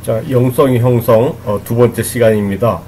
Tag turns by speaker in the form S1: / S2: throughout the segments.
S1: 자, 영성 형성 두 번째 시간입니다.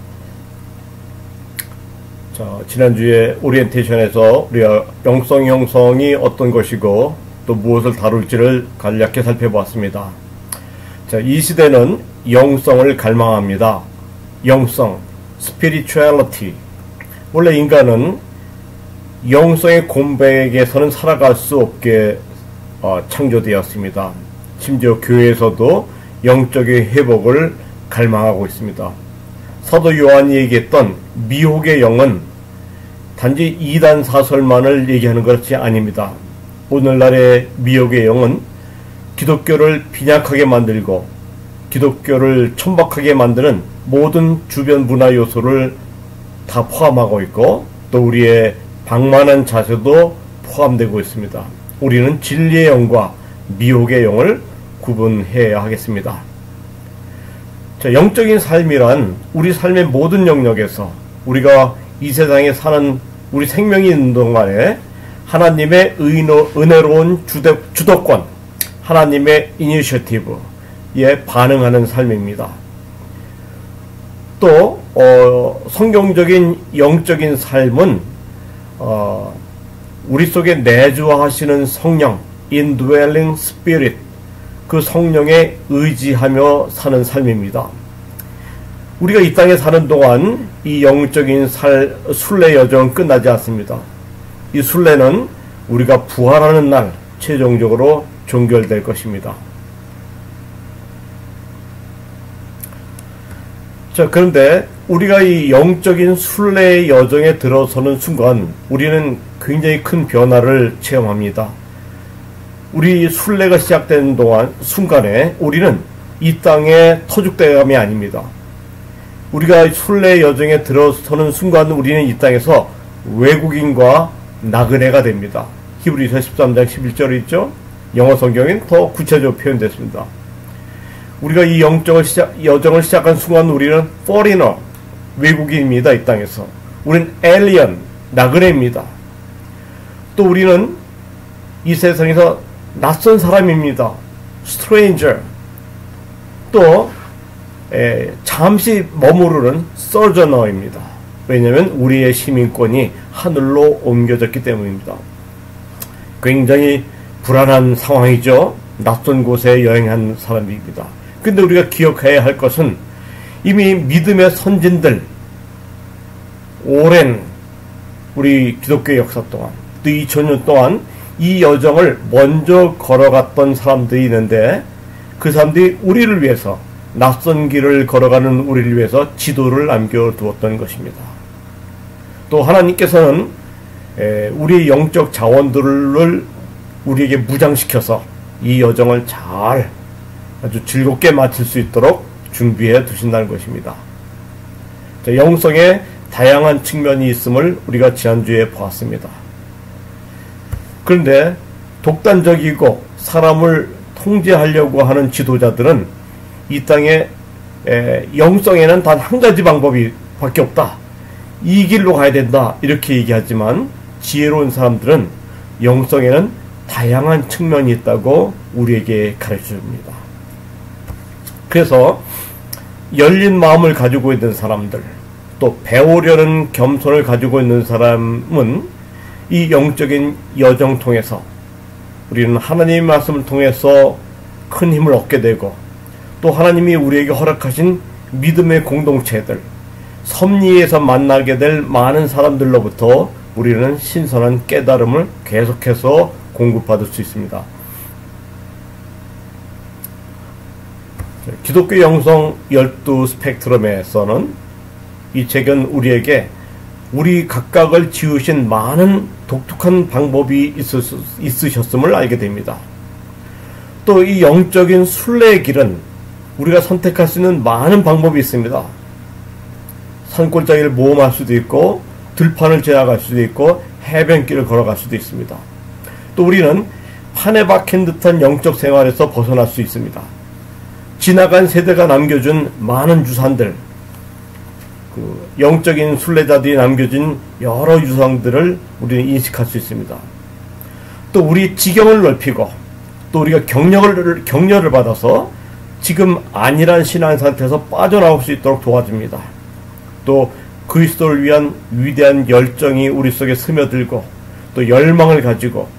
S1: 자, 지난주에 오리엔테이션에서 우리가 영성 형성이 어떤 것이고 또 무엇을 다룰지를 간략히 살펴보았습니다. 자, 이 시대는 영성을 갈망합니다. 영성, spirituality. 원래 인간은 영성의 공백에서는 살아갈 수 없게 창조되었습니다. 심지어 교회에서도 영적의 회복을 갈망하고 있습니다. 사도 요한이 얘기했던 미혹의 영은 단지 이단 사설만을 얘기하는 것이 아닙니다. 오늘날의 미혹의 영은 기독교를 빈약하게 만들고 기독교를 천박하게 만드는 모든 주변 문화 요소를 다 포함하고 있고 또 우리의 방만한 자세도 포함되고 있습니다. 우리는 진리의 영과 미혹의 영을 구분해야 하겠습니다. 자, 영적인 삶이란 우리 삶의 모든 영역에서 우리가 이 세상에 사는 우리 생명이 있는 동안에 하나님의 은혜로운 주도권, 하나님의 이니셔티브에 반응하는 삶입니다. 또 성경적인 영적인 삶은 우리 속에 내주하시는 성령, indwelling spirit, 그 성령에 의지하며 사는 삶입니다. 우리가 이 땅에 사는 동안 이 영적인 순례 여정은 끝나지 않습니다. 이 순례는 우리가 부활하는 날 최종적으로 종결될 것입니다. 자, 그런데 우리가 이 영적인 순례 여정에 들어서는 순간 우리는 굉장히 큰 변화를 체험합니다. 우리 순례가 시작되는 순간에 우리는 이 땅의 터줏대감이 아닙니다. 우리가 순례 여정에 들어서는 순간 우리는 이 땅에서 외국인과 나그네가 됩니다. 히브리서 13장 11절에 있죠. 영어 성경엔 더 구체적으로 표현됐습니다. 우리가 이 여정을 시작한 순간 우리는 foreigner, 외국인입니다. 이 땅에서. 우리는 alien, 나그네입니다. 또 우리는 이 세상에서 낯선 사람입니다. stranger. 또 잠시 머무르는 sojourner입니다. 왜냐하면 우리의 시민권이 하늘로 옮겨졌기 때문입니다. 굉장히 불안한 상황이죠. 낯선 곳에 여행한 사람입니다. 근데 우리가 기억해야 할 것은 이미 믿음의 선진들, 오랜 우리 기독교 역사 동안 또 2000년 동안 이 여정을 먼저 걸어갔던 사람들이 있는데 그 사람들이 우리를 위해서, 낯선 길을 걸어가는 우리를 위해서 지도를 남겨두었던 것입니다. 또 하나님께서는 우리의 영적 자원들을 우리에게 무장시켜서 이 여정을 잘 아주 즐겁게 마칠 수 있도록 준비해 두신다는 것입니다. 자, 영성의 다양한 측면이 있음을 우리가 지난주에 보았습니다. 그런데 독단적이고 사람을 통제하려고 하는 지도자들은 이 땅에 영성에는 단 한 가지 방법이 밖에 없다. 이 길로 가야 된다. 이렇게 얘기하지만 지혜로운 사람들은 영성에는 다양한 측면이 있다고 우리에게 가르쳐줍니다. 그래서 열린 마음을 가지고 있는 사람들, 또 배우려는 겸손을 가지고 있는 사람은 이 영적인 여정 통해서 우리는 하나님의 말씀을 통해서 큰 힘을 얻게 되고 또 하나님이 우리에게 허락하신 믿음의 공동체들, 섭리에서 만나게 될 많은 사람들로부터 우리는 신선한 깨달음을 계속해서 공급받을 수 있습니다. 기독교 영성 12 스펙트럼에서는 이 책은 우리에게 우리 각각을 지으신 많은 독특한 방법이 있으셨음을 알게 됩니다. 또 이 영적인 순례의 길은 우리가 선택할 수 있는 많은 방법이 있습니다. 산골짜기를 모험할 수도 있고 들판을 지나갈 수도 있고 해변길을 걸어갈 수도 있습니다. 또 우리는 판에 박힌 듯한 영적 생활에서 벗어날 수 있습니다. 지나간 세대가 남겨준 많은 유산들, 영적인 순례자들이 남겨진 여러 유산들을 우리는 인식할 수 있습니다. 또 우리 지경을 넓히고 또 우리가 격려를 받아서 지금 안일한 신앙 상태에서 빠져나올 수 있도록 도와줍니다. 또 그리스도를 위한 위대한 열정이 우리 속에 스며들고 또 열망을 가지고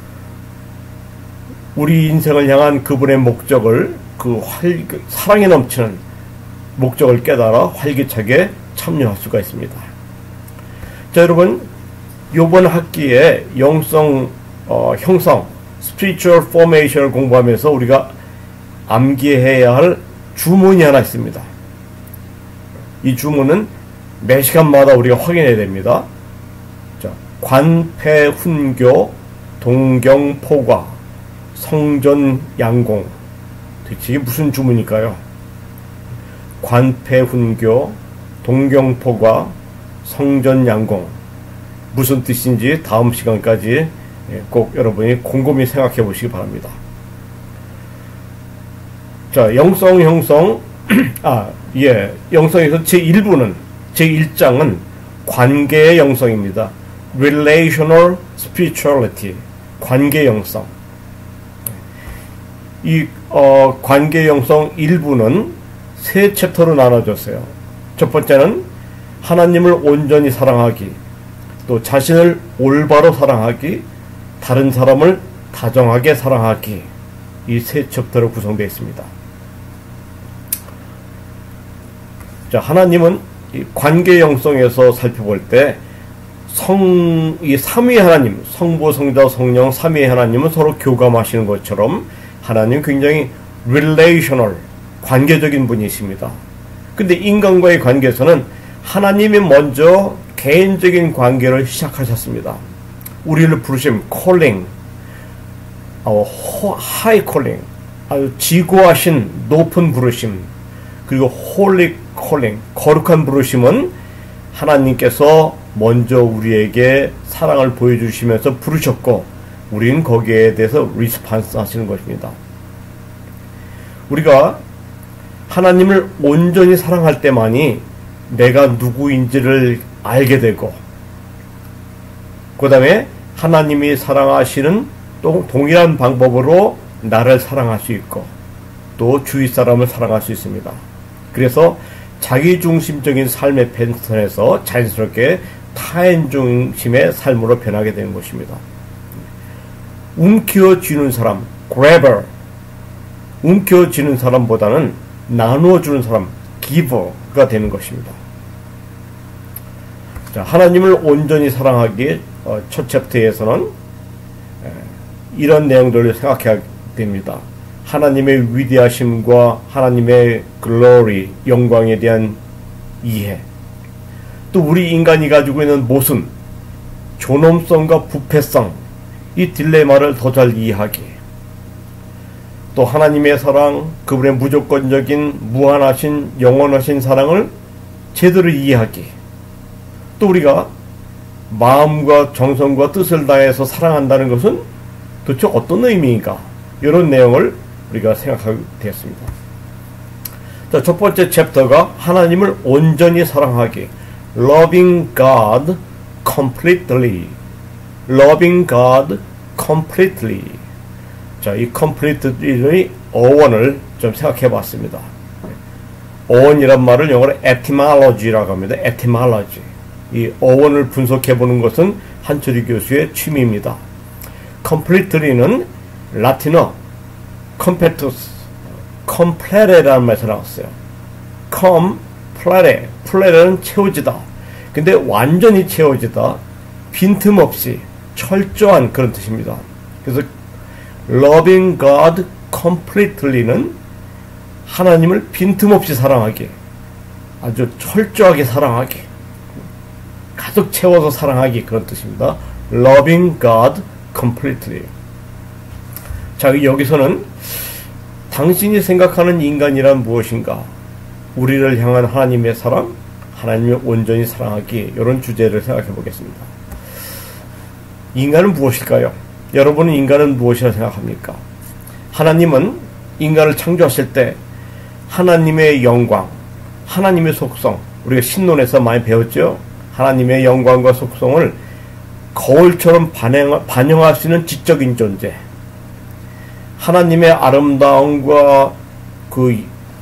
S1: 우리 인생을 향한 그분의 목적을 사랑에 넘치는 목적을 깨달아 활기차게 참여할 수가 있습니다. 자, 여러분, 이번 학기에 영성 형성 Spiritual Formation을 공부하면서 우리가 암기해야 할 주문이 하나 있습니다. 이 주문은 매 시간마다 우리가 확인해야 됩니다. 자, 관패훈교 동경포과 성전양공. 대체 이게 무슨 주문일까요? 관패훈교 동경포과 성전양공. 무슨 뜻인지 다음 시간까지 꼭 여러분이 곰곰이 생각해 보시기 바랍니다. 자, 영성 형성, 영성에서 제1장은 관계의 영성입니다. Relational Spirituality, 관계 영성. 이 관계 영성 1부는 세 챕터로 나눠졌어요. 첫 번째는 하나님을 온전히 사랑하기, 또 자신을 올바로 사랑하기, 다른 사람을 다정하게 사랑하기. 이 세 챕터로 구성되어 있습니다. 자, 하나님은 이 관계 영성에서 살펴볼 때 이 삼위 하나님, 성부, 성자, 성령 삼위 하나님은 서로 교감하시는 것처럼 하나님 굉장히 relational, 관계적인 분이십니다. 근데 인간과의 관계에서는 하나님이 먼저 개인적인 관계를 시작하셨습니다. 우리를 부르심, calling, high calling, 아주 지고하신 높은 부르심, 그리고 holy calling, 거룩한 부르심은 하나님께서 먼저 우리에게 사랑을 보여주시면서 부르셨고 우리는 거기에 대해서 리스판스 하시는 것입니다. 우리가 하나님을 온전히 사랑할 때만이 내가 누구인지를 알게 되고, 그 다음에 하나님이 사랑하시는 또 동일한 방법으로 나를 사랑할 수 있고 또 주위 사람을 사랑할 수 있습니다. 그래서 자기중심적인 삶의 패턴에서 자연스럽게 타인 중심의 삶으로 변하게 되는 것입니다. 움켜쥐는 사람, grabber, 움켜쥐는 사람보다는 나누어주는 사람, giver가 되는 것입니다. 자, 하나님을 온전히 사랑하기 첫 챕터에서는 이런 내용들을 생각해야 됩니다. 하나님의 위대하심과 하나님의 glory, 영광에 대한 이해, 또 우리 인간이 가지고 있는 모순, 존엄성과 부패성, 이 딜레마를 더 잘 이해하기, 또 하나님의 사랑, 그분의 무조건적인 무한하신 영원하신 사랑을 제대로 이해하기, 또 우리가 마음과 정성과 뜻을 다해서 사랑한다는 것은 도대체 어떤 의미인가, 이런 내용을 우리가 생각하게 되었습니다. 자, 첫 번째 챕터가 하나님을 온전히 사랑하기, Loving God completely. Loving God completely. 자, 이 completely의 어원을 좀 생각해 봤습니다. 어원이란 말을 영어로 etymology라고 합니다. etymology. 이 어원을 분석해 보는 것은 한철희 교수의 취미입니다. completely는 라틴어 completus, complete라는 말에서 나왔어요. complete, 플레는 채워지다. 근데 완전히 채워지다, 빈틈없이 철저한 그런 뜻입니다. 그래서 loving God completely는 하나님을 빈틈없이 사랑하기, 아주 철저하게 사랑하기, 가득 채워서 사랑하기, 그런 뜻입니다. loving God completely. 자, 여기서는 당신이 생각하는 인간이란 무엇인가, 우리를 향한 하나님의 사랑, 하나님을 온전히 사랑하기, 이런 주제를 생각해 보겠습니다. 인간은 무엇일까요? 여러분은 인간은 무엇이라 생각합니까? 하나님은 인간을 창조하실 때 하나님의 영광, 하나님의 속성, 우리가 신론에서 많이 배웠죠? 하나님의 영광과 속성을 거울처럼 반영할 수 있는 지적인 존재, 하나님의 아름다움과 그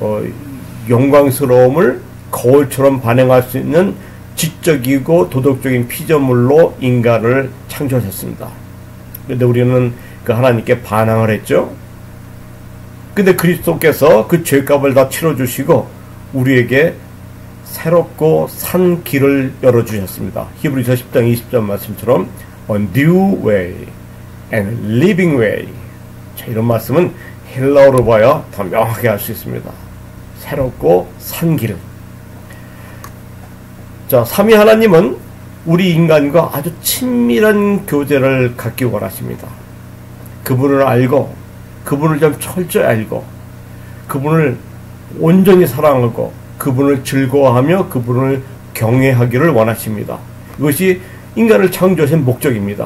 S1: 영광스러움을 거울처럼 반영할 수 있는 지적이고 도덕적인 피조물로 인간을 창조했습니다. 그런데 우리는 그 하나님께 반항을 했죠. 근데 그리스도께서 그 죄값을 다 치러주시고 우리에게 새롭고 산 길을 열어주셨습니다. 히브리서 10장 20절 말씀처럼 A new way and living way. 자, 이런 말씀은 헬라어로 봐야 더 명확하게 할 수 있습니다. 새롭고 산 길. 자, 삼위 하나님은 우리 인간과 아주 친밀한 교제를 갖기 원하십니다. 그분을 알고, 그분을 좀 철저히 알고, 그분을 온전히 사랑하고, 그분을 즐거워하며 그분을 경외하기를 원하십니다. 이것이 인간을 창조하신 목적입니다.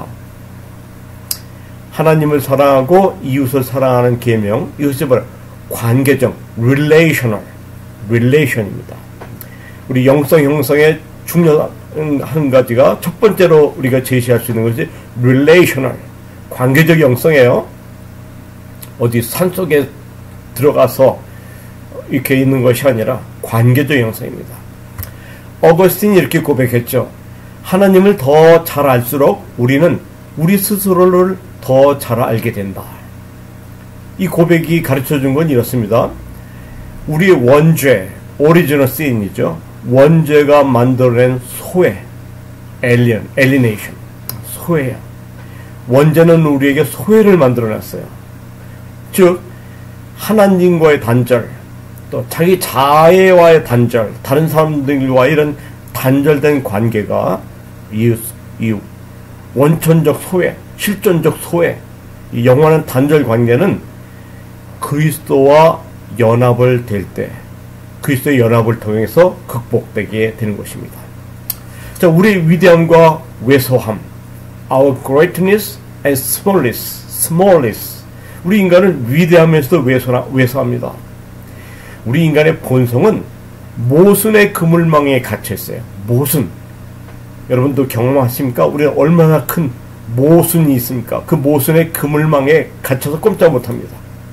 S1: 하나님을 사랑하고 이웃을 사랑하는 계명, 이것이 바로 관계적, relation입니다. 우리 영성 형성의 중요한 한 가지가 첫 번째로 우리가 제시할 수 있는 것이 relational, 관계적 영성이에요. 어디 산속에 들어가서 이렇게 있는 것이 아니라 관계적 영성입니다. 어거스틴이 이렇게 고백했죠. 하나님을 더 잘 알수록 우리는 우리 스스로를 더 잘 알게 된다. 이 고백이 가르쳐준 건 이렇습니다. 우리의 원죄, 오리지널 신이죠. 원죄가 만들어낸 소외, alienation, 소외야. 원죄는 우리에게 소외를 만들어냈어요. 즉 하나님과의 단절, 또 자기 자애와의 단절, 다른 사람들과 이런 단절된 관계가 이 원천적 소외, 실존적 소외, 이 영원한 단절 관계는 그리스도와 연합을 될 때, 그리스도의 연합을 통해서 극복되게 되는 것입니다. 자, 우리의 위대함과 왜소함, our greatness and smallness. 우리 인간은 위대하면서도 왜소합니다. 우리 인간의 본성은 모순의 그물망에 갇혀 있어요. 모순. 여러분도 경험하십니까? 우리는 얼마나 큰 모순이 있습니까? 그 모순의 그물망에 갇혀서 꼼짝 못합니다.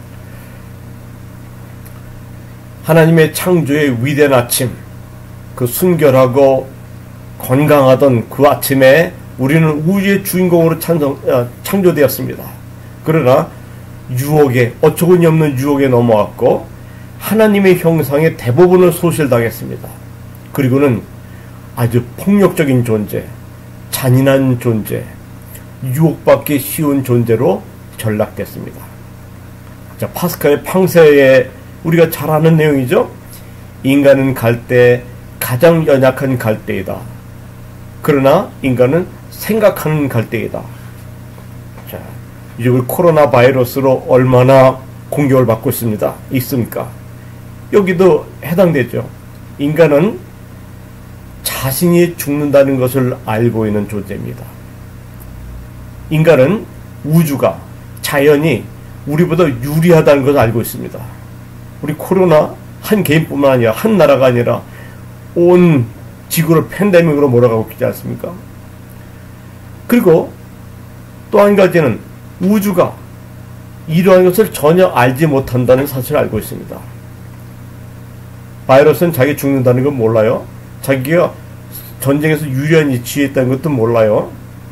S1: 하나님의 창조의 위대한 아침, 그 순결하고 건강하던 그 아침에 우리는 우주의 주인공으로 창조되었습니다. 그러나 유혹에, 어처구니 없는 유혹에 넘어왔고 하나님의 형상의 대부분을 소실당했습니다. 그리고는 아주 폭력적인 존재, 잔인한 존재, 유혹받기 쉬운 존재로 전락됐습니다. 자, 파스칼의 팡세에 우리가 잘 아는 내용이죠. 인간은 갈대, 가장 연약한 갈대이다. 그러나 인간은 생각하는 갈대이다. 자, 이제 우리 코로나 바이러스로 얼마나 공격을 받고 있습니까? 여기도 해당되죠. 인간은 자신이 죽는다는 것을 알고 있는 존재입니다. 인간은 우주가, 자연이 우리보다 유리하다는 것을 알고 있습니다. 우리 코로나 한 개인뿐만 아니라 한 나라가 아니라 온 지구를 팬데믹으로 몰아가고 있지 않습니까? 그리고 또 한 가지는 우주가 이러한 것을 전혀 알지 못한다는 사실을 알고 있습니다. 바이러스는 자기 죽는다는 건 몰라요. 자기가 전쟁에서 유리한 위치에 있다는 것도 몰라요.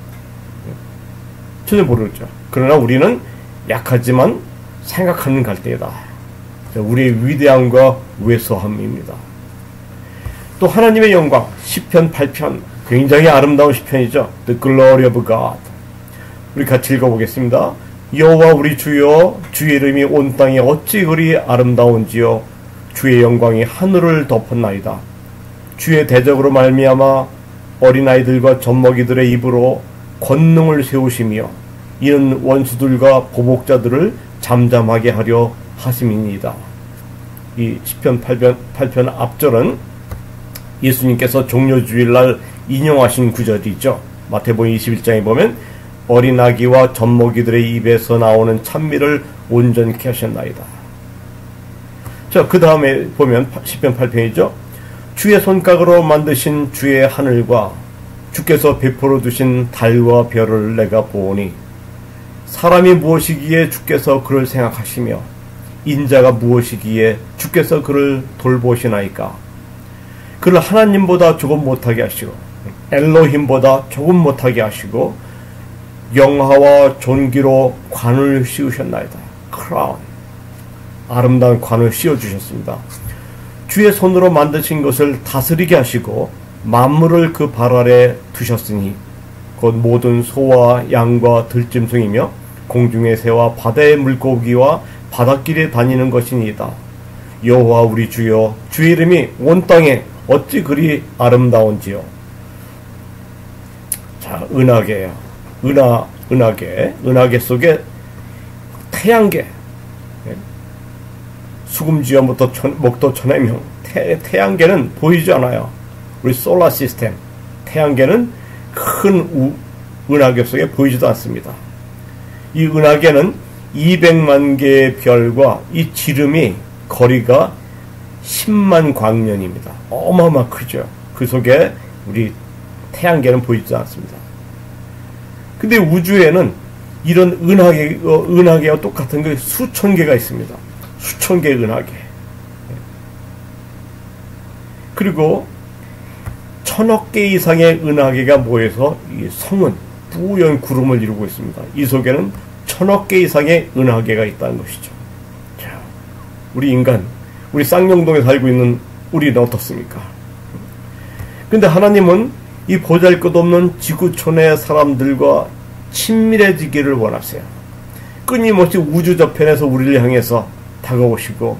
S1: 전혀 모르죠. 그러나 우리는 약하지만 생각하는 갈대이다. 우리의 위대함과 왜소함입니다. 또 하나님의 영광, 시편 8편, 굉장히 아름다운 시편이죠. The Glory of God. 우리 같이 읽어보겠습니다. 여호와 우리 주여, 주의 이름이 온 땅에 어찌 그리 아름다운지요. 주의 영광이 하늘을 덮었나이다. 주의 대적으로 말미암아 어린아이들과 젖먹이들의 입으로 권능을 세우시며 이는 원수들과 보복자들을 잠잠하게 하려 하심이니이다. 이 시편 8편 앞절은 예수님께서 종려주일날 인용하신 구절이죠. 마태복음 21장에 보면 어린아기와 젖먹이들의 입에서 나오는 찬미를 온전케 하셨나이다. 자, 그 다음에 보면 시편 8편이죠. 주의 손가락으로 만드신 주의 하늘과 주께서 베풀어 두신 달과 별을 내가 보오니 사람이 무엇이기에 주께서 그를 생각하시며 인자가 무엇이기에 주께서 그를 돌보시나이까? 그를 하나님보다 조금 못하게 하시고 엘로힘보다 조금 못하게 하시고 영화와 존귀로 관을 씌우셨나이다. 크라운, 아름다운 관을 씌워주셨습니다. 주의 손으로 만드신 것을 다스리게 하시고 만물을 그 발 아래 두셨으니 곧 모든 소와 양과 들짐승이며 공중의 새와 바다의 물고기와 바닷길에 다니는 것이니이다. 여호와 우리 주여, 주의 이름이 온 땅에 어찌 그리 아름다운지요. 자, 은하계예요. 은하계 속에 태양계, 수금지연부터 목도 천해명, 태양계는 보이지 않아요. 우리 솔라 시스템, 태양계는 큰 은하계 속에 보이지도 않습니다. 이 은하계는 200만 개의 별과 이 지름이 거리가 10만 광년입니다. 어마어마 크죠. 그 속에 우리 태양계는 보이지 않습니다. 근데 우주에는 이런 은하계와 똑같은 게 수천 개가 있습니다. 수천 개의 은하계. 그리고 1000억 개 이상의 은하계가 모여서 이 성은 뿌연 구름을 이루고 있습니다. 이 속에는 1000억 개 이상의 은하계가 있다는 것이죠. 자, 우리 인간, 우리 쌍용동에 살고 있는 우리는 어떻습니까? 근데 하나님은 이 보잘것없는 지구촌의 사람들과 친밀해지기를 원하세요. 끊임없이 우주 저편에서 우리를 향해서 다가오시고,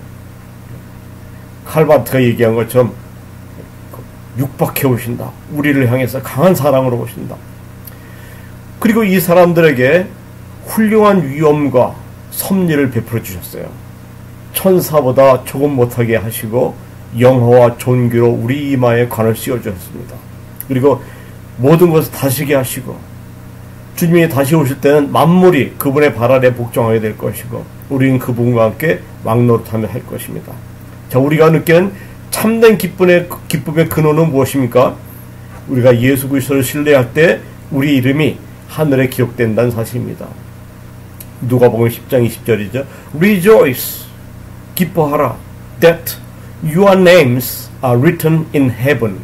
S1: 칼바트가 얘기한 것처럼 육박해 오신다. 우리를 향해서 강한 사랑으로 오신다. 그리고 이 사람들에게 훌륭한 위엄과 섭리를 베풀어 주셨어요. 천사보다 조금 못하게 하시고 영화와 존귀로 우리 이마에 관을 씌워 주셨습니다. 그리고 모든 것을 다스리게 하시고 주님이 다시 오실 때는 만물이 그분의 발 아래 복종하게 될 것이고 우리는 그분과 함께 왕노릇하며 할 것입니다. 자, 우리가 느끼는 참된 기쁨의 근원은 무엇입니까? 우리가 예수 그리스도를 신뢰할 때 우리 이름이 하늘에 기록된다는 사실입니다. 누가복음 10장 20절이죠. Rejoice, 기뻐하라, that your names are written in heaven.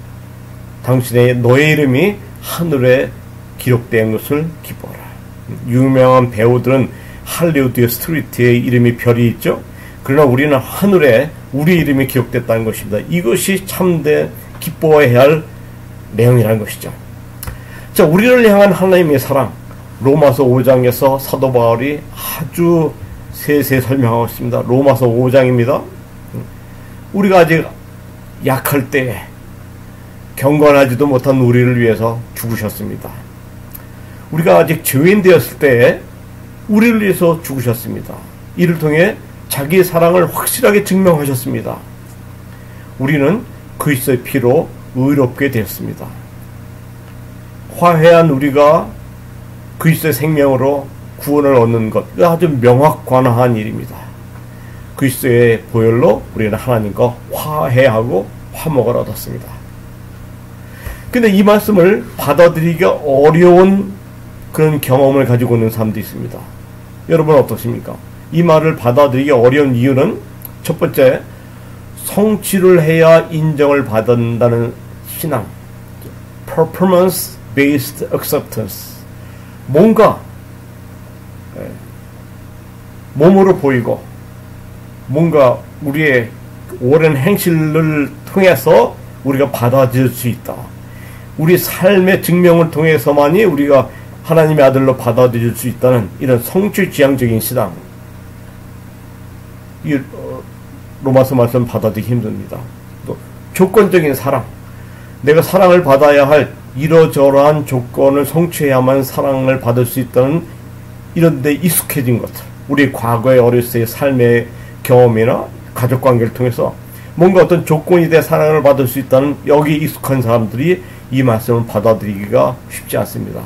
S1: 너의 이름이 하늘에 기록된 것을 기뻐하라. 유명한 배우들은 할리우드의 스트리트에 이름이 별이 있죠. 그러나 우리는 하늘에 우리 이름이 기록됐다는 것입니다. 이것이 참된 기뻐해야 할 내용이라는 것이죠. 자, 우리를 향한 하나님의 사랑, 로마서 5장에서 사도 바울이 아주 세세히 설명하고 있습니다. 로마서 5장입니다. 우리가 아직 약할 때에 경건하지도 못한 우리를 위해서 죽으셨습니다. 우리가 아직 죄인 되었을 때에 우리를 위해서 죽으셨습니다. 이를 통해 자기의 사랑을 확실하게 증명하셨습니다. 우리는 그리스도의 피로 의롭게 되었습니다. 화해한 우리가 그리스도의 생명으로 구원을 얻는 것, 아주 명확관화한 일입니다. 그리스도의 보혈로 우리는 하나님과 화해하고 화목을 얻었습니다. 근데 이 말씀을 받아들이기가 어려운 그런 경험을 가지고 있는 사람도 있습니다. 여러분 어떠십니까? 이 말을 받아들이기 어려운 이유는 첫 번째, 성취를 해야 인정을 받는다는 신앙, performance based acceptance. 뭔가 몸으로 보이고 뭔가 우리의 오랜 행실을 통해서 우리가 받아들일 수 있다. 우리 삶의 증명을 통해서만이 우리가 하나님의 아들로 받아들일 수 있다는 이런 성취지향적인 신앙. 이 로마서 말씀 받아들이기 힘듭니다. 또 조건적인 사랑. 내가 사랑을 받아야 할 이러저러한 조건을 성취해야만 사랑을 받을 수 있다는 이런 데 익숙해진 것들. 우리 과거의 어렸을 때의 삶의 경험이나 가족관계를 통해서 뭔가 어떤 조건이 돼 사랑을 받을 수 있다는 여기 익숙한 사람들이 이 말씀을 받아들이기가 쉽지 않습니다.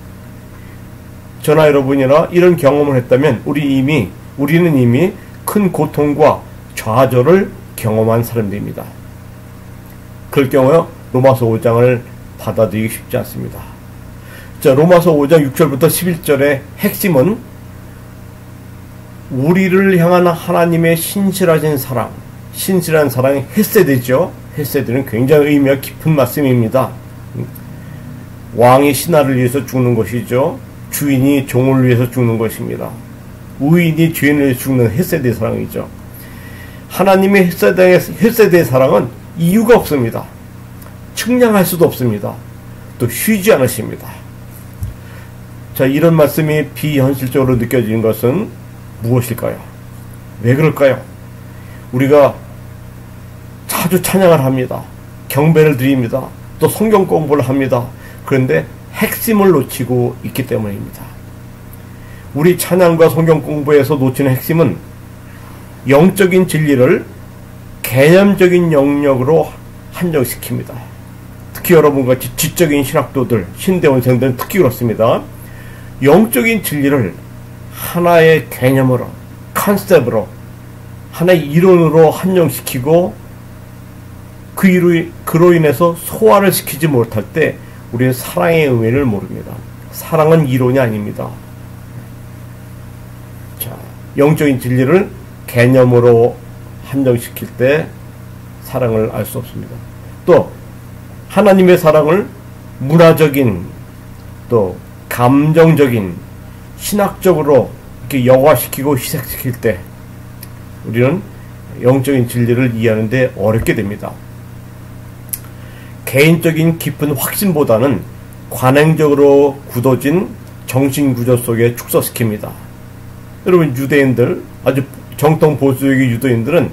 S1: 저나 여러분이나 이런 경험을 했다면 우리는 이미 큰 고통과 좌절을 경험한 사람들입니다. 그럴 경우에 로마서 5장을 받아들이기 쉽지 않습니다. 자, 로마서 5장 6절부터 11절의 핵심은 우리를 향한 하나님의 신실하신 사랑, 신실한 사랑이 헤세드죠. 헤세드는 굉장히 의미가 깊은 말씀입니다. 왕이 신하를 위해서 죽는 것이죠. 주인이 종을 위해서 죽는 것입니다. 의인이 죄인을 위해서 죽는 헤세드의 사랑이죠. 하나님의 헤세드의 사랑은 이유가 없습니다. 측량할 수도 없습니다. 또 쉬지 않으십니다. 자, 이런 말씀이 비현실적으로 느껴지는 것은 무엇일까요? 왜 그럴까요? 우리가 자주 찬양을 합니다. 경배를 드립니다. 또 성경 공부를 합니다. 그런데 핵심을 놓치고 있기 때문입니다. 우리 찬양과 성경 공부에서 놓치는 핵심은 영적인 진리를 개념적인 영역으로 한정시킵니다. 특히 여러분같이 지적인 신학도들, 신대원생들은 특히 그렇습니다. 영적인 진리를 하나의 개념으로, 컨셉으로, 하나의 이론으로 한정시키고 그로 인해서 소화를 시키지 못할 때 우리는 사랑의 의미를 모릅니다. 사랑은 이론이 아닙니다. 자, 영적인 진리를 개념으로 한정시킬 때 사랑을 알 수 없습니다. 또 하나님의 사랑을 문화적인 또 감정적인 신학적으로 이렇게 여과시키고 희색시킬 때 우리는 영적인 진리를 이해하는 데 어렵게 됩니다. 개인적인 깊은 확신보다는 관행적으로 굳어진 정신구조 속에 축소시킵니다. 여러분, 유대인들, 아주 정통 보수적인 유대인들은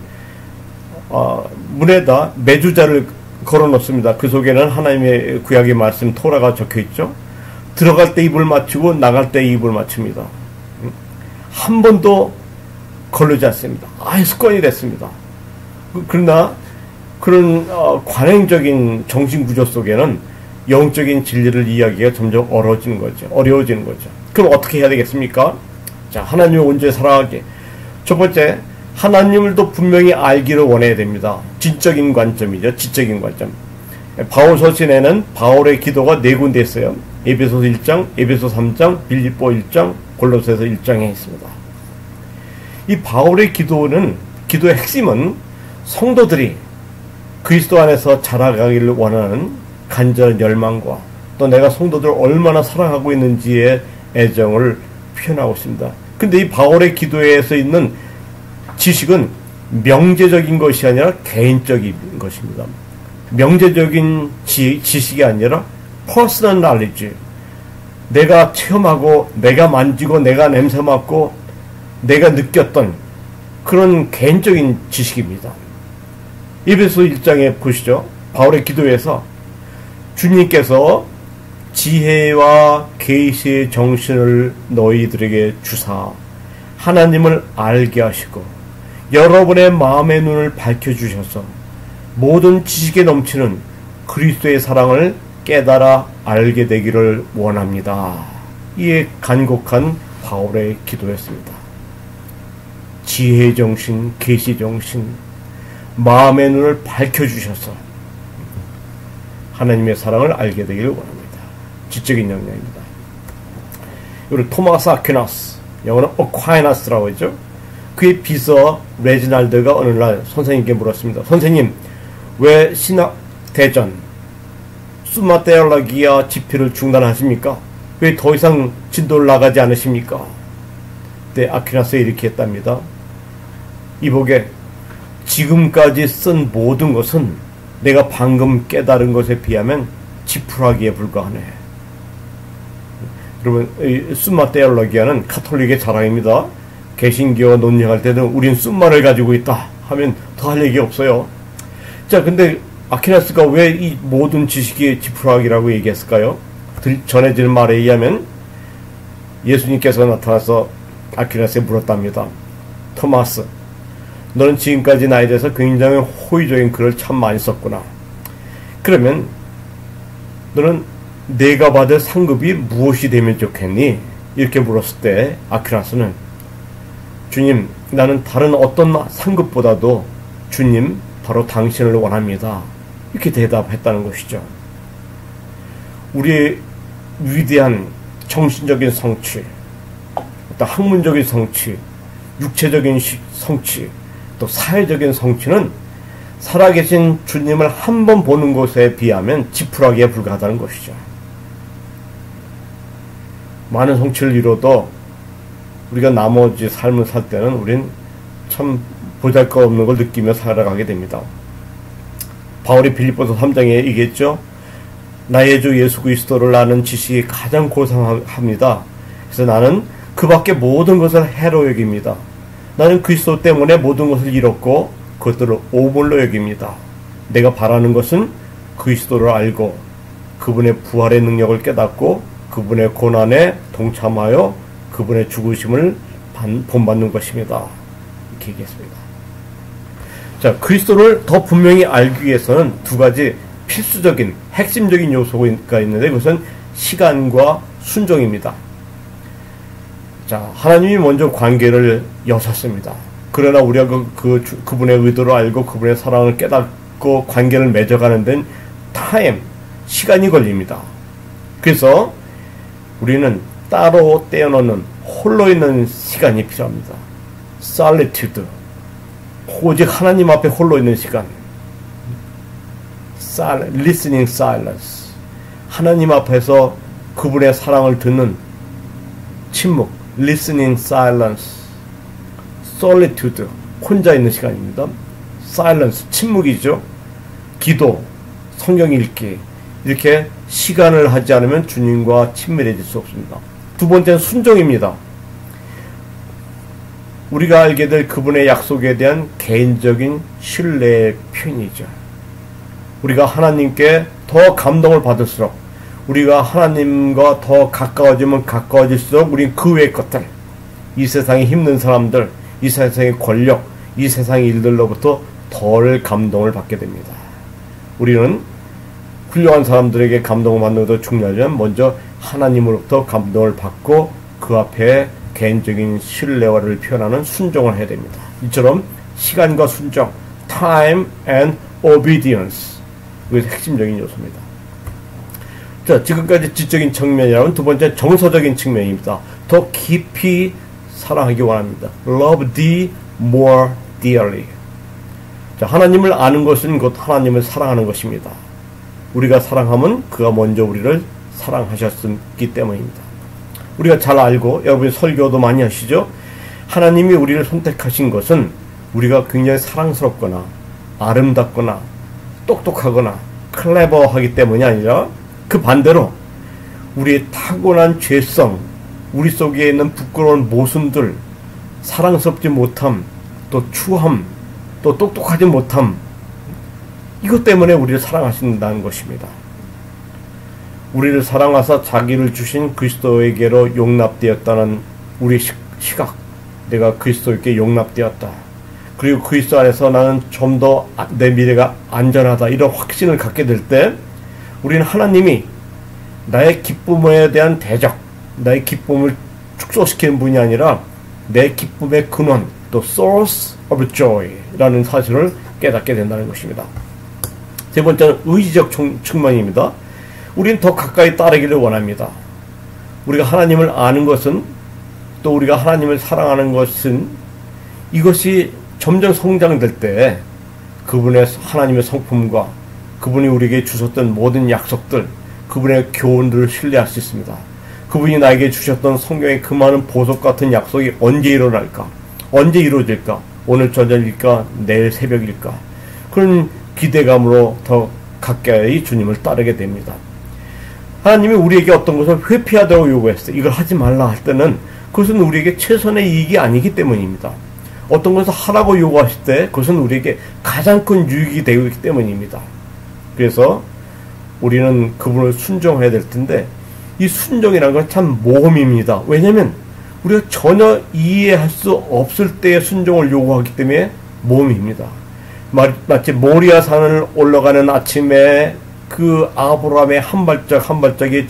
S1: 문에다 매주자를 걸어놓습니다. 그 속에는 하나님의 구약의 말씀 토라가 적혀있죠. 들어갈 때 입을 맞추고 나갈 때 입을 맞춥니다. 한 번도 걸르지 않습니다. 아예 습관이 됐습니다. 그러나 그런 관행적인 정신구조 속에는 영적인 진리를 이해하기가 점점 어려워지는 거죠. 그럼 어떻게 해야 되겠습니까? 자, 하나님을 온전히 사랑하기. 첫 번째, 하나님을 더 분명히 알기를 원해야 됩니다. 지적인 관점이죠. 지적인 관점. 바울 서신에는 바울의 기도가 4군데 있어요. 에베소서 1장, 에베소 3장, 빌립보 1장, 골로새서 1장에 있습니다. 이 바울의 기도의 핵심은 성도들이 그리스도 안에서 자라가기를 원하는 간절한 열망과 또 내가 성도들을 얼마나 사랑하고 있는지의 애정을 표현하고 있습니다. 근데 이 바울의 기도에서 있는 지식은 명제적인 것이 아니라 개인적인 것입니다. 명제적인 지식이 아니라 퍼스널 knowledge, 내가 체험하고 내가 만지고 내가 냄새 맡고 내가 느꼈던 그런 개인적인 지식입니다. 에베소 1장에 보시죠. 바울의 기도에서 주님께서 지혜와 계시의 정신을 너희들에게 주사 하나님을 알게 하시고 여러분의 마음의 눈을 밝혀주셔서 모든 지식에 넘치는 그리스도의 사랑을 깨달아 알게 되기를 원합니다. 이에 간곡한 바울의 기도였습니다. 지혜의 정신, 계시 정신, 마음의 눈을 밝혀주셔서 하나님의 사랑을 알게 되기를 원합니다. 지적인 영역입니다. 그리고 토마스 아퀴나스, 영어는 어콰이나스라고 했죠. 그의 비서 레지날드가 어느 날 선생님께 물었습니다. 선생님, 왜 신학 대전 숨마 테올로기아 집필을 중단하십니까? 왜 더 이상 진도를 나가지 않으십니까? 그때 아퀴나스가 이렇게 했답니다. 이보게, 지금까지 쓴 모든 것은 내가 방금 깨달은 것에 비하면 지푸라기에 불과하네. 여러분, 숨마 테올로기아는 카톨릭의 자랑입니다. 개신교 논쟁할 때는 우린 숨마를 가지고 있다 하면 더 할 얘기 없어요. 자, 근데 아퀴나스가 왜 이 모든 지식이 지푸라기라고 얘기했을까요? 전해질 말에 의하면 예수님께서 나타나서 아퀴나스에 물었답니다. 토마스, 너는 지금까지 나에 대해서 굉장히 호의적인 글을 참 많이 썼구나. 그러면 너는 내가 받을 상급이 무엇이 되면 좋겠니? 이렇게 물었을 때 아퀴나스는 주님, 나는 다른 어떤 상급보다도 주님, 바로 당신을 원합니다. 이렇게 대답했다는 것이죠. 우리의 위대한 정신적인 성취, 어떤 학문적인 성취, 육체적인 성취, 또 사회적인 성취는 살아계신 주님을 한 번 보는 것에 비하면 지푸라기에 불과하다는 것이죠. 많은 성취를 이뤄도 우리가 나머지 삶을 살 때는 우린 참 보잘것없는 걸 느끼며 살아가게 됩니다. 바울이 빌립보서 3장에 얘기했죠. 나의 주 예수 그리스도를 아는 지식이 가장 고상합니다. 그래서 나는 그 밖에 모든 것을 해로 여깁니다. 나는 그리스도 때문에 모든 것을 잃었고 그것들을 오물로 여깁니다. 내가 바라는 것은 그리스도를 알고 그분의 부활의 능력을 깨닫고 그분의 고난에 동참하여 그분의 죽으심을 본받는 것입니다. 이렇게 얘기했습니다. 자, 그리스도를 더 분명히 알기 위해서는 두 가지 필수적인 핵심적인 요소가 있는데 그것은 시간과 순종입니다. 자, 하나님이 먼저 관계를 여셨습니다. 그러나 우리가 그분의 의도를 알고 그분의 사랑을 깨닫고 관계를 맺어가는 데는 시간이 걸립니다. 그래서 우리는 따로 떼어놓는 홀로 있는 시간이 필요합니다. solitude, 오직 하나님 앞에 홀로 있는 시간. listening silence, 하나님 앞에서 그분의 사랑을 듣는 침묵. listening silence, solitude, 혼자 있는 시간입니다. silence, 침묵이죠. 기도, 성경 읽기, 이렇게 시간을 하지 않으면 주님과 친밀해질 수 없습니다. 두 번째는 순종입니다. 우리가 알게 될 그분의 약속에 대한 개인적인 신뢰의 표현이죠. 우리가 하나님께 더 감동을 받을수록, 우리가 하나님과 더 가까워지면 가까워질수록 우린 그 외의 것들, 이 세상에 힘든 사람들, 이 세상의 권력, 이 세상의 일들로부터 덜 감동을 받게 됩니다. 우리는 훌륭한 사람들에게 감동을 받는 것도 중요하지만 먼저 하나님으로부터 감동을 받고 그 앞에 개인적인 신뢰를 표현하는 순종을 해야 됩니다. 이처럼 시간과 순종, time and obedience, 이것이 핵심적인 요소입니다. 자, 지금까지 지적인 측면이라면 두 번째 정서적인 측면입니다. 더 깊이 사랑하기 원합니다. Love thee more dearly. 자, 하나님을 아는 것은 곧 하나님을 사랑하는 것입니다. 우리가 사랑하면 그가 먼저 우리를 사랑하셨기 때문입니다. 우리가 잘 알고, 여러분이 설교도 많이 하시죠? 하나님이 우리를 선택하신 것은 우리가 굉장히 사랑스럽거나 아름답거나 똑똑하거나 클레버하기 때문이 아니라 그 반대로 우리의 타고난 죄성, 우리 속에 있는 부끄러운 모순들, 사랑스럽지 못함, 또 추함, 또 똑똑하지 못함, 이것 때문에 우리를 사랑하신다는 것입니다. 우리를 사랑하사 자기를 주신 그리스도에게로 용납되었다는 우리 시각, 내가 그리스도에게 용납되었다, 그리고 그리스도 안에서 나는 좀 더 내 미래가 안전하다, 이런 확신을 갖게 될 때 우리는 하나님이 나의 기쁨에 대한 대적, 나의 기쁨을 축소시키는 분이 아니라 내 기쁨의 근원, 또 source of joy라는 사실을 깨닫게 된다는 것입니다. 세 번째는 의지적 측면입니다. 우리는 더 가까이 따르기를 원합니다. 우리가 하나님을 아는 것은, 또 우리가 하나님을 사랑하는 것은, 이것이 점점 성장될 때 그분의 하나님의 성품과 그분이 우리에게 주셨던 모든 약속들, 그분의 교훈들을 신뢰할 수 있습니다. 그분이 나에게 주셨던 성경의 그 많은 보석 같은 약속이 언제 일어날까? 언제 이루어질까? 오늘 저녁일까? 내일 새벽일까? 그런 기대감으로 더 가까이 주님을 따르게 됩니다. 하나님이 우리에게 어떤 것을 회피하도록 요구했어요. 이걸 하지 말라 할 때는 그것은 우리에게 최선의 이익이 아니기 때문입니다. 어떤 것을 하라고 요구하실 때 그것은 우리에게 가장 큰 유익이 되기 때문입니다. 그래서 우리는 그분을 순종해야 될 텐데, 이 순종이라는 건 참 모험입니다. 왜냐하면 우리가 전혀 이해할 수 없을 때의 순종을 요구하기 때문에 모험입니다. 마치 모리아 산을 올라가는 아침에 그 아브라함의 한 발짝 한 발짝이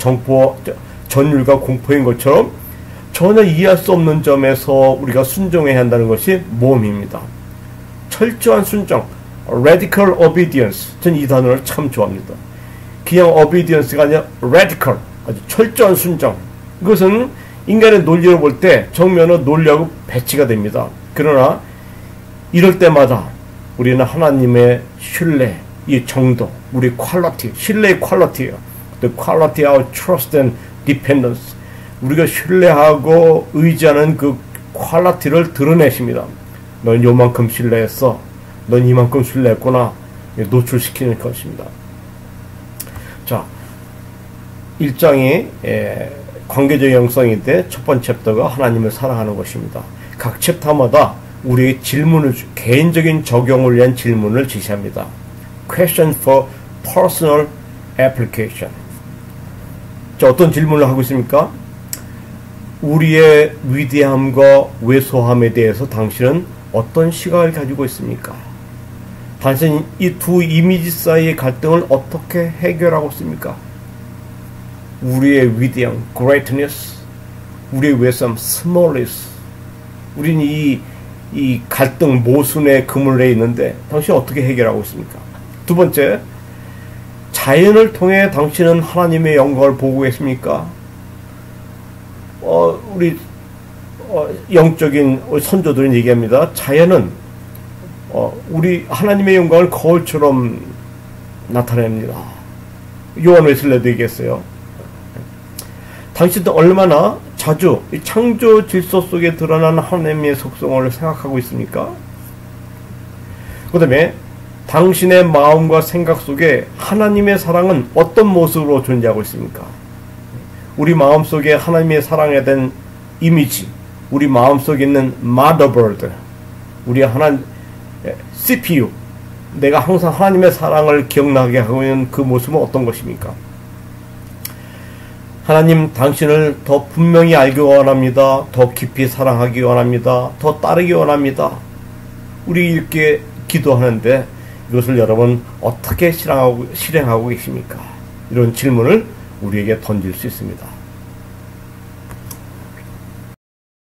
S1: 전율과 공포인 것처럼 전혀 이해할 수 없는 점에서 우리가 순종해야 한다는 것이 모험입니다. 철저한 순종, radical obedience, 전 이 단어를 참 좋아합니다. 그냥 obedience가 아니라 radical, 아주 철저한 순종. 이것은 인간의 논리를 볼 때 정면은 논리하고 배치가 됩니다. 그러나 이럴 때마다 우리는 하나님의 신뢰, 이 정도, 우리 퀄리티, 신뢰의 퀄리티예요. The quality of trust and dependence. 우리가 신뢰하고 의지하는 그 퀄리티를 드러내십니다. 넌 요만큼 신뢰했어. 넌 이만큼 신뢰했구나. 노출시키는 것입니다. 자, 1장이 관계적 영성인데 첫 번째 챕터가 하나님을 사랑하는 것입니다. 각 챕터마다 우리의 질문을, 개인적인 적용을 위한 질문을 제시합니다. Question for personal application. 자, 어떤 질문을 하고 있습니까? 우리의 위대함과 왜소함에 대해서 당신은 어떤 시각을 가지고 있습니까? 당신 이 두 이미지 사이의 갈등을 어떻게 해결하고 있습니까? 우리의 위대함, greatness, 우리의 왜소함, smallness. 우리는 이 갈등 모순의 그물에 있는데 당신 어떻게 해결하고 있습니까? 두 번째, 자연을 통해 당신은 하나님의 영광을 보고 계십니까? 우리 영적인 선조들은 얘기합니다. 자연은 우리 하나님의 영광을 거울처럼 나타냅니다. 요한 웨슬레도 얘기했어요. 당신도 얼마나 자주 이 창조 질서 속에 드러나는 하나님의 속성을 생각하고 있습니까? 그 다음에 당신의 마음과 생각 속에 하나님의 사랑은 어떤 모습으로 존재하고 있습니까? 우리 마음속에 하나님의 사랑에 대한 이미지, 우리 마음속에 있는 motherboard, 우리 CPU, 내가 항상 하나님의 사랑을 기억나게 하고 있는 그 모습은 어떤 것입니까? 하나님, 당신을 더 분명히 알기 원합니다. 더 깊이 사랑하기 원합니다. 더 따르기 원합니다. 우리 이렇게 기도하는데 이것을 여러분 어떻게 실행하고 계십니까? 이런 질문을 우리에게 던질 수 있습니다.